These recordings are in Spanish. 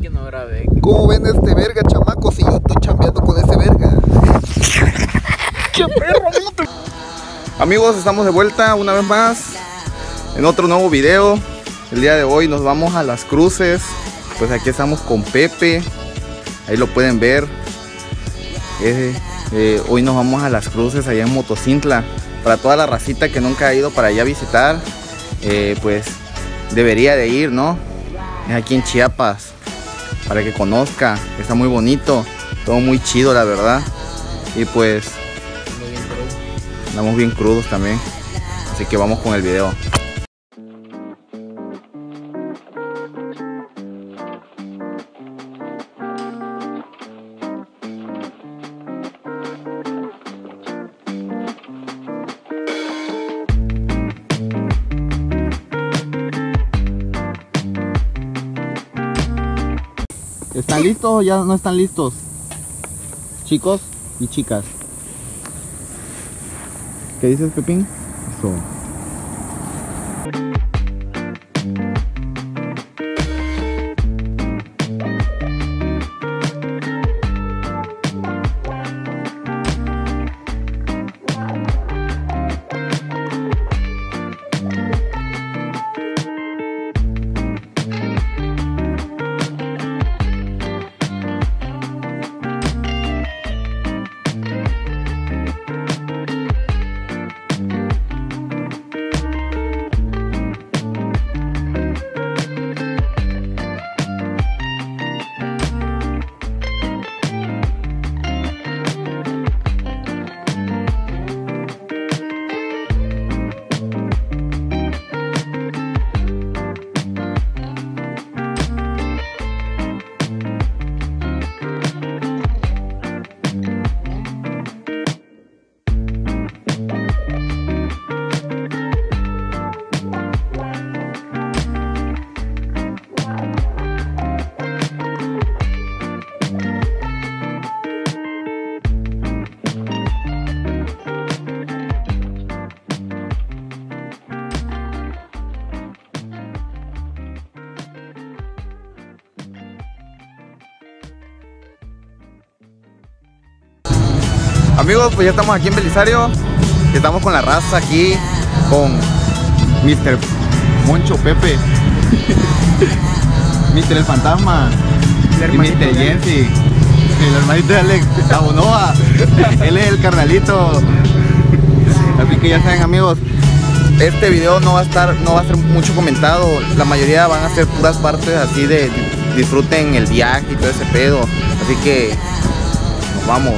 que no grabé. ¿Cómo ven este verga, chamaco? Si yo estoy chambeando con ese verga. ¡Qué perro! Amigos, estamos de vuelta una vez más en otro nuevo video. El día de hoy nos vamos a Las Cruces. Pues aquí estamos con Pepe. Ahí lo pueden ver. Hoy nos vamos a Las Cruces, allá en Motocintla. Para toda la racita que nunca ha ido para allá a visitar, pues debería de ir, ¿no? Es aquí en Chiapas, para que conozca. Está muy bonito, todo muy chido, la verdad. Y pues andamos bien crudos también. Así que vamos con el video. ¿Están listos o ya no están listos? Chicos y chicas. ¿Qué dices, Pepín? Eso. Amigos, pues ya estamos aquí en Belisario. Estamos con la raza aquí, con Mr. Moncho Pepe, Mr. El Fantasma y Mr. Jensi, el hermanito de Alex Abonoa. Él es el carnalito. Así que ya saben, amigos, este video no va a ser mucho comentado. La mayoría van a ser puras partes así de disfruten el viaje y todo ese pedo. Así que nos vamos.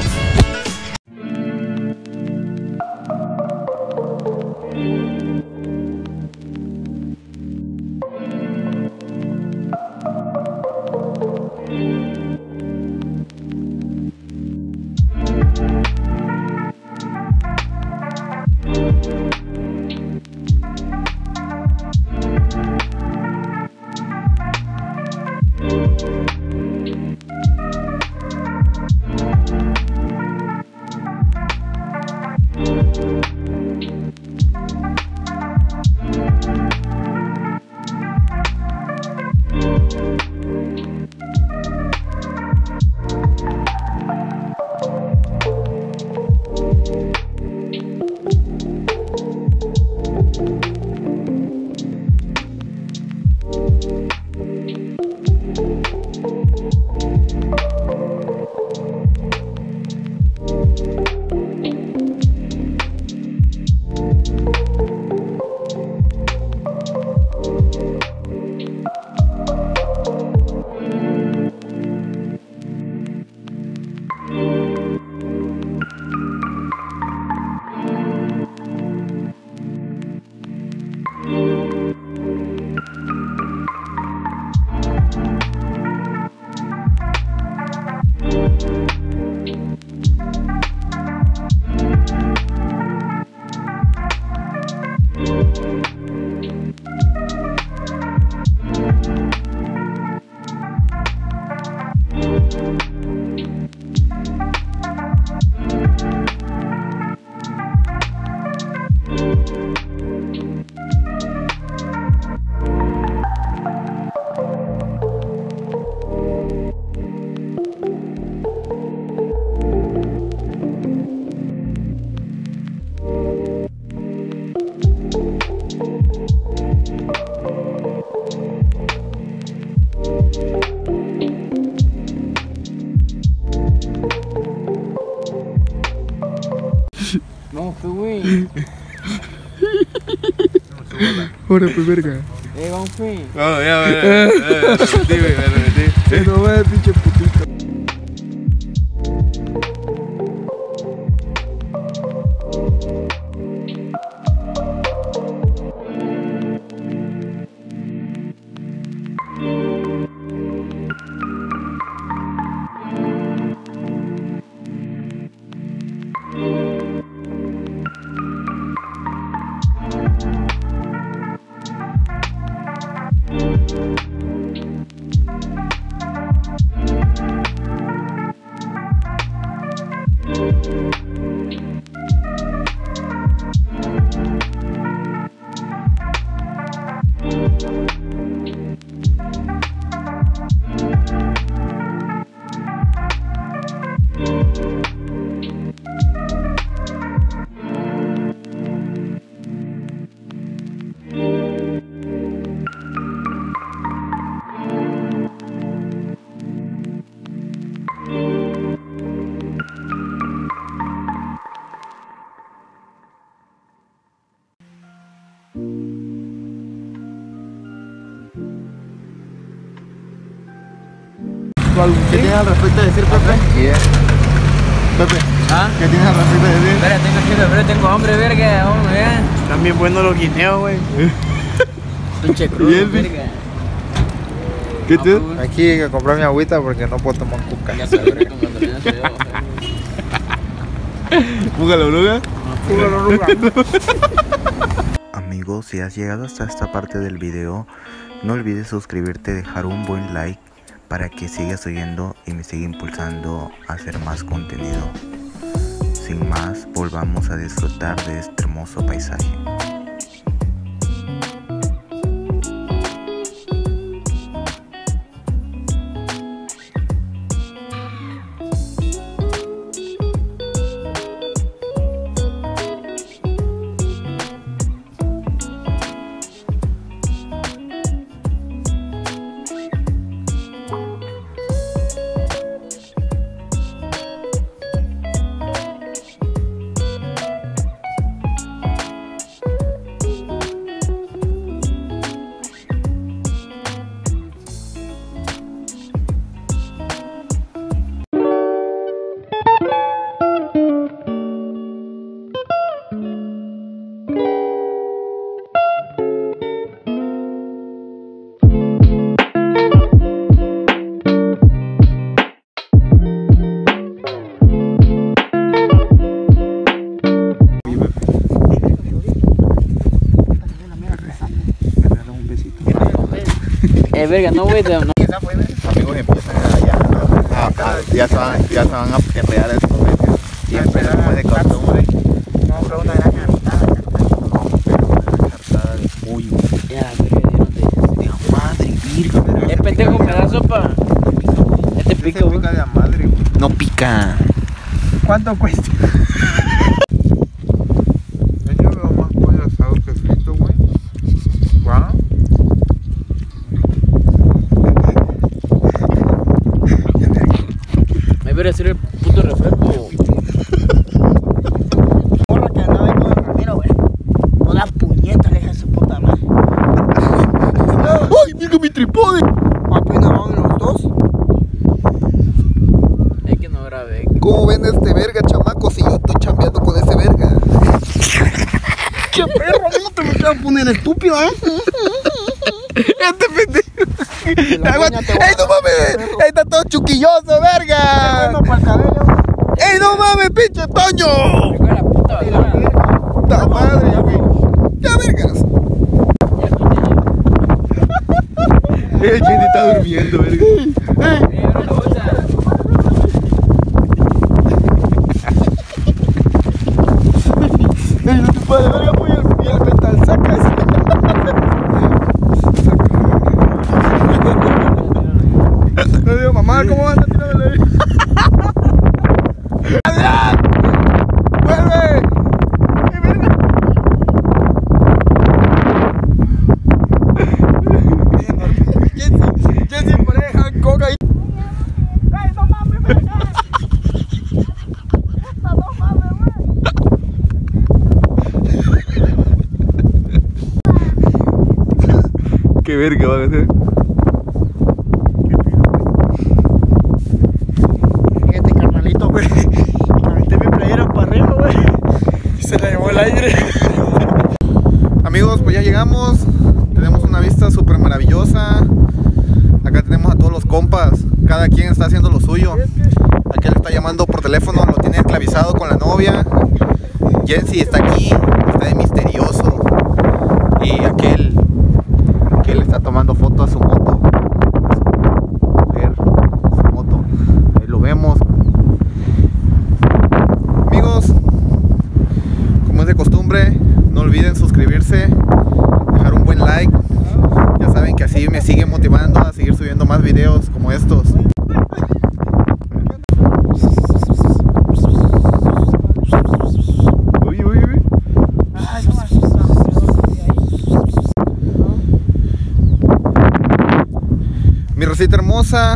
fin. Ahora pues verga. Va un fin. Vamos, ya, me repetí. No va, pinche putita. ¿Qué tienes al respecto de decir, Pepe? Pepe, ¿Ah? ¿qué tienes al respecto de decir? Espera, tengo hambre, verga, hombre, Están bien buenos los guineos, güey. Pinche ¿Y crudo, él? verga. ¿Qué tú? Aquí hay que comprar mi agüita porque no puedo tomar cuca. Ya sabes, verga, con gasolina soy yo. ¿Púgalo, Bruga? Amigos, si has llegado hasta esta parte del video, no olvides suscribirte y dejar un buen like para que sigas oyendo y me siga impulsando a hacer más contenido. Sin más, volvamos a disfrutar de este hermoso paisaje. Verga, no, güey, no. Amigos empiezan ya se van a perrear el comercio. Siempre como de costumbre. Vamos a probar una gran hartada. Cartada de pollo. Ya, verga, yo no te De madre, virgen. El pendejo me da sopa. Este pica, güey. Pica de a madre, güey. No pica. ¿Cuánto cuesta? Yo veo más pollo asado que frito, güey. ¿Va? Me voy a hacer el puto refresco. Porra que andaba ahí con el Ramiro, güey. Toda puñeta le dije a su puta madre. ¡Ay, mira mi trípode! Apenas vamos los dos. Es que no grabé. ¿Cómo ven este verga, chamaco? Si yo estoy chambeando con ese verga. ¡Qué perro! ¿Cómo te me vas a poner estúpido, Este pendejo. ¡Ey, no mames! ¡Ey, está todo chuquilloso, verga! Bueno, para el cabello. ¡Ey, no mames, pinche Toño! Fue la puta basura. ¡Ta madre, güey! ¡Ya, vergas! El Jenny está durmiendo, verga. Abre la bolsa. ¡Ey, no te puedes, verga, voy al metal, saca eso! Le digo, mamá, ¿cómo vas a tirarle ahí? ¡Adrián! ¡Vuelve! Jessy, por ahí, Hancock ahí. ¡Ey, no mames, verga! ¡No mames, güey! verga van a hacer. Fíjate, carnalito, güey. Aventé mi playera para arriba, güey. Y se la llevó el aire. Amigos, pues ya llegamos. Tenemos una vista súper maravillosa. Acá tenemos a todos los compas. Cada quien está haciendo lo suyo. Aquel está llamando por teléfono, lo tiene esclavizado con la novia. Jensi está aquí, está de misterioso. Y aquel está tomando foto a su moto. Mujer, su moto. Ahí lo vemos. Amigos, como es de costumbre, no olviden suscribirse, dejar un buen like. Ya saben que así me sigue motivando a seguir subiendo más videos como estos. Uy, uy, uy. Mi rosita hermosa,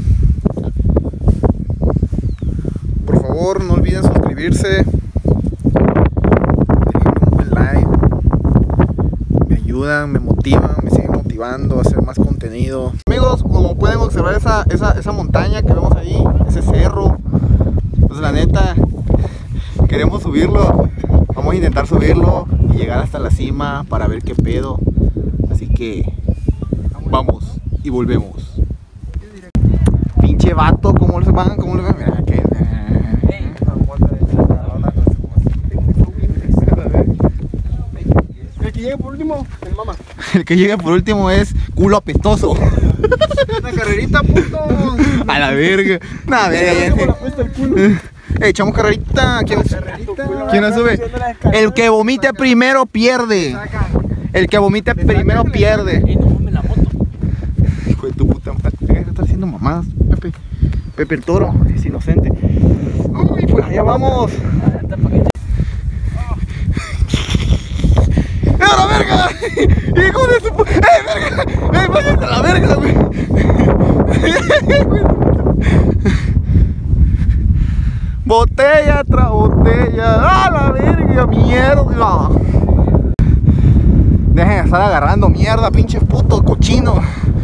por favor no olviden suscribirse, déjenme un buen like, me ayudan, me motivan, me siguen motivando a hacer más contenido. Amigos, como pueden observar esa montaña que vemos ahí, ese cerro, pues la neta queremos subirlo, vamos a intentar subirlo y llegar hasta la cima para ver qué pedo, así que vamos y volvemos. Pinche vato, ¿cómo les van? ¿Cómo les van? Mira, que... El que llegue por último, el mamá. El que llega por último es culo apestoso. Una carrerita, puto. A la verga. Nada, verga, ya. Echamos carrerita. ¿Quién la sube? El que vomite primero pierde. El que vomite primero pierde. No mames la moto. Hijo de tu puta madre. Deja de estar haciendo mamadas, Pepe. Pepe el toro, es inocente. Uy, pues allá vamos. ¡A la verga! ¡Hijo de su puta! verga! ¡Váyanse a la verga, güey! Botella tras botella. ¡A la verga! ¡Mierda! Dejen de estar agarrando mierda, pinches putos cochinos.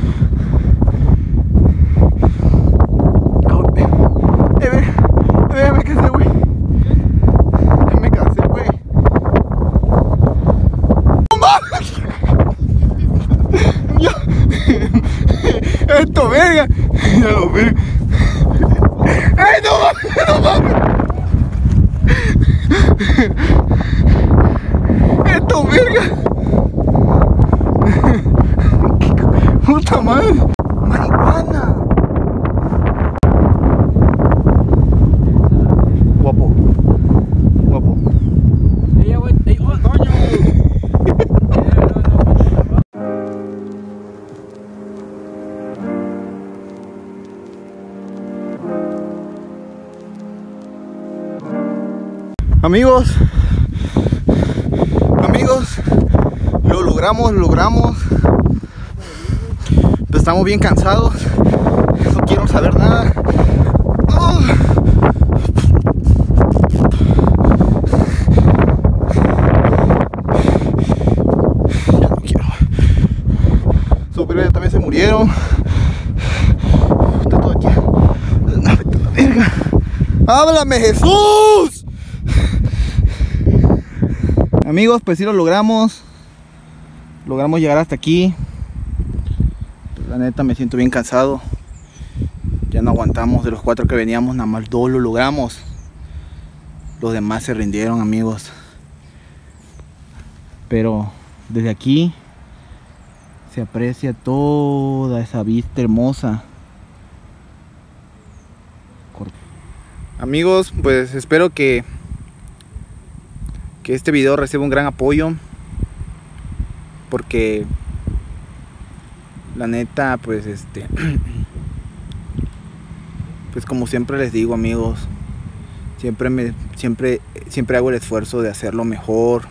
Me cansé, güey. Me cansé, güey. ¡No mames! Esto, verga. Ya lo verga. ¡Ay, no mames! ¡No mames! Esto, verga. Puta madre. Marihuana. Guapo. Guapo. Ella, güey. ¡Oh, coño! Amigos, lo logramos. Pero estamos bien cansados. No quiero saber nada. Ya no quiero. Sus primos también se murieron. Está todo aquí. No, vete a la verga. ¡Háblame, Jesús! Amigos, pues sí lo logramos. Logramos llegar hasta aquí. La neta me siento bien cansado. Ya no aguantamos. De los 4 que veníamos, nada más 2 lo logramos. Los demás se rindieron, amigos. Pero desde aquí se aprecia toda esa vista hermosa. Amigos, pues espero que este video reciba un gran apoyo, porque la neta pues pues como siempre les digo, amigos, siempre hago el esfuerzo de hacerlo mejor,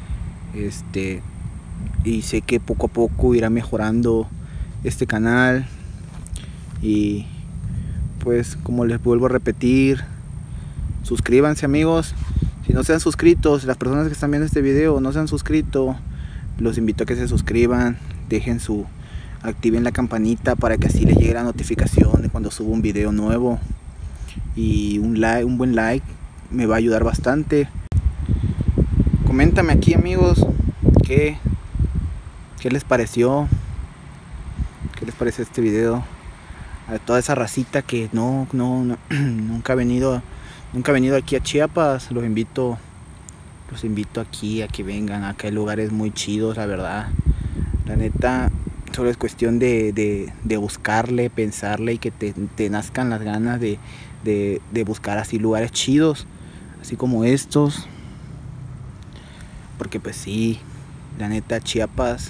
y sé que poco a poco irá mejorando este canal. Y pues como les vuelvo a repetir, suscríbanse, amigos. Si no se han suscrito, las personas que están viendo este video no se han suscrito, los invito a que se suscriban, dejen su activen la campanita para que así les llegue la notificación de cuando subo un video nuevo. Y un buen like me va a ayudar bastante. Coméntame aquí, amigos, qué les pareció. ¿Qué les parece este video? A toda esa racita que nunca ha venido aquí a Chiapas, los invito aquí a que vengan. Acá hay lugares muy chidos, la verdad. La neta, solo es cuestión de buscarle, pensarle y que te nazcan las ganas de buscar así lugares chidos, así como estos. Porque pues sí, la neta, Chiapas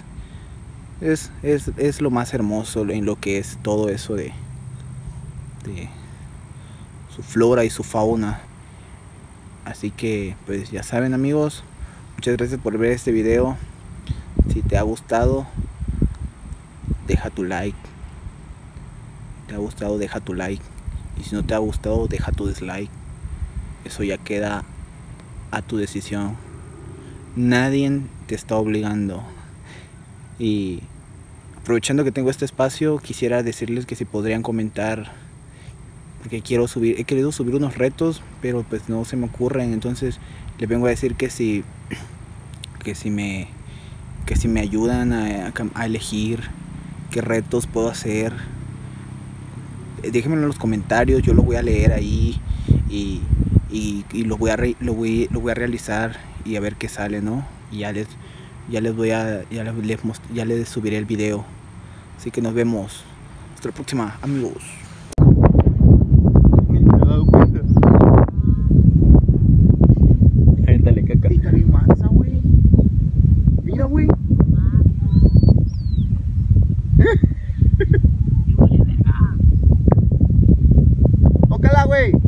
es lo más hermoso en lo que es todo eso de su flora y su fauna. Así que pues ya saben, amigos, muchas gracias por ver este video. Si te ha gustado, deja tu like. Si te ha gustado, deja tu like. Y si no te ha gustado, deja tu dislike. Eso ya queda a tu decisión. Nadie te está obligando. Y aprovechando que tengo este espacio, quisiera decirles que si podrían comentar, porque he querido subir unos retos, pero pues no se me ocurren. Entonces les vengo a decir que si me ayudan a elegir qué retos puedo hacer, déjenmelo en los comentarios. Yo lo voy a leer ahí y lo voy a realizar y a ver qué sale, ¿no? Y ya les subiré el video. Así que nos vemos hasta la próxima, amigos. Dale caca. Está bien mansa, güey. Mira, güey. Tócala, güey.